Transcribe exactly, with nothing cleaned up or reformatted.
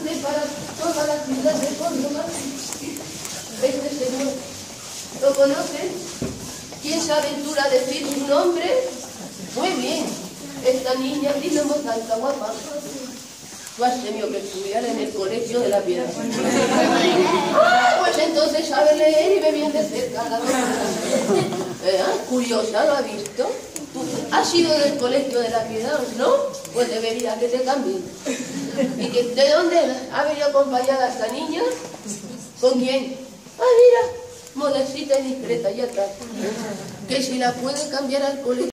importante para toda la ciudad de Córdoba. Este señor, ¿lo conocen? ¿Quién se aventura a decir su nombre? Muy bien, esta niña, dile en voz alta, guapa. Tú has tenido que estudiar en el Colegio de la Piedad. Ah, pues entonces sabe leer y ve bien de cerca la ¿Eh? Curiosa, ¿lo ha visto? ¿Tú has ido del Colegio de la Piedad, no? Pues debería que te cambien. ¿Y que, de dónde ha venido acompañada esta niña? ¿Con quién? Ah, mira, modestita y discreta, ya está. Que si la puede cambiar al colegio.